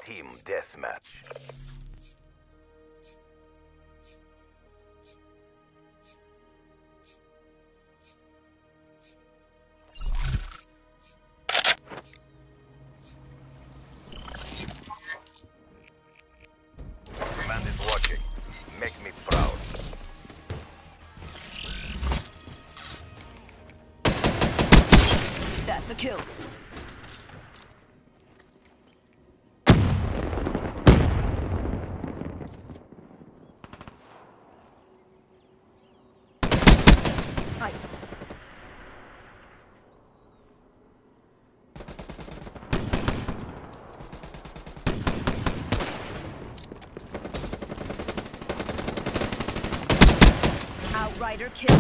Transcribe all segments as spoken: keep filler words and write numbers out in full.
Team deathmatch. Command is watching. Make me proud. That's a kill. Iced. Outrider kill.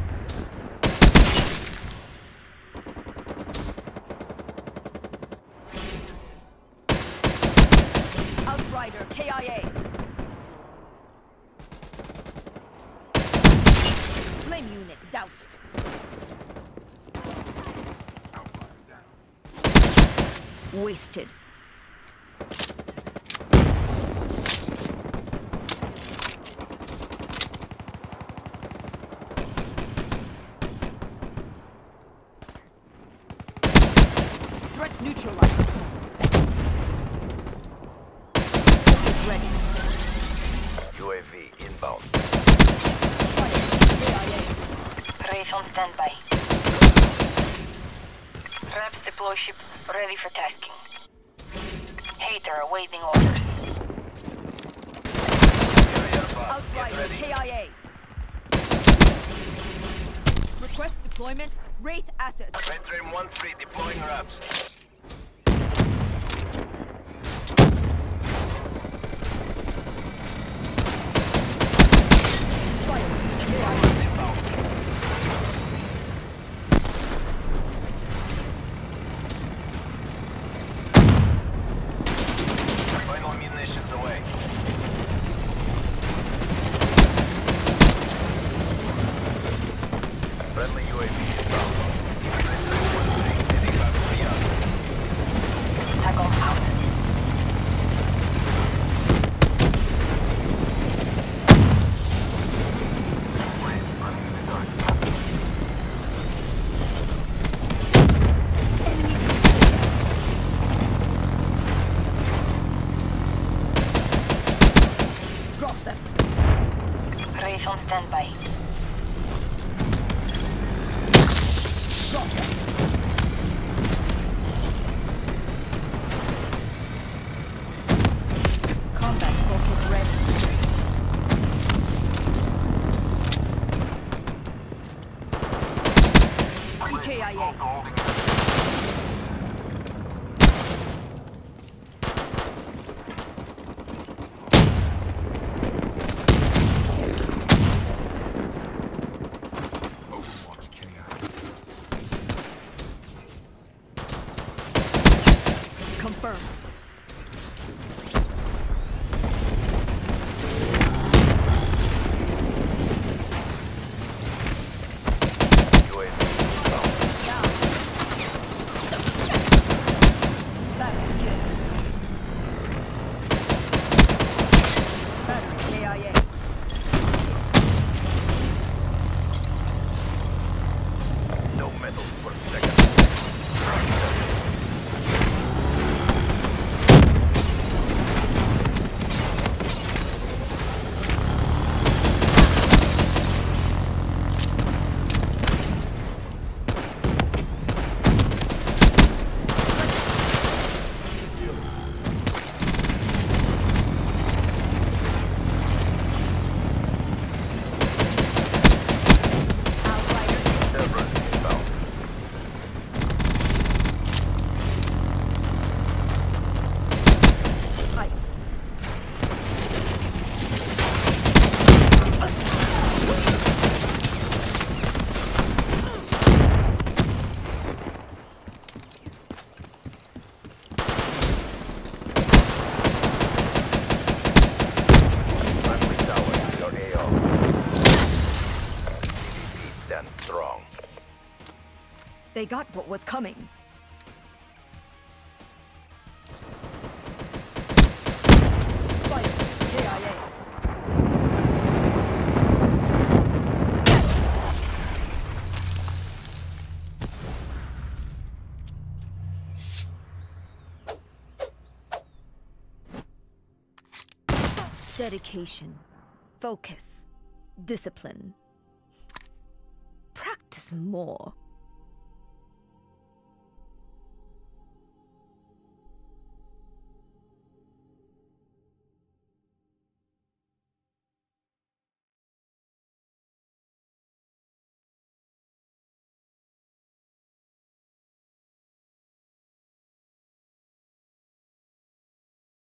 Outrider K I A. Flame unit doused. Wasted. Threat neutralized. Focus ready. U A V inbound. Wraith on standby. Reps deploy ship ready for tasking. Hater awaiting orders. Outrider K I A. Request deployment. Wraith assets. Red Dream one three deploying Raps. Final munitions away. Friendly U A V inbound. Red Dream one three heading back for you. Tackle out. Drop them. Wraith on standby. Drop them. Combat focus ready. E K I A. Confirmed. U A V inbound. Down. Battery kill. Battery K I A. No medals for second. Cerberus inbound. Iced. Friendly tower, your A O. C V P stands strong. They got what was coming. Dedication, focus, discipline. Practice more.